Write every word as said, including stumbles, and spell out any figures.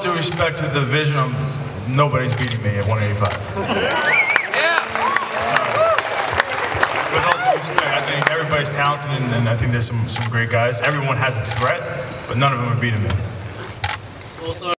due respect to the division, I'm, nobody's beating me at one eighty-five. Yeah. With all due respect, I think everybody's talented, and, and I think there's some, some great guys. Everyone has a threat, but none of them are beating me. Also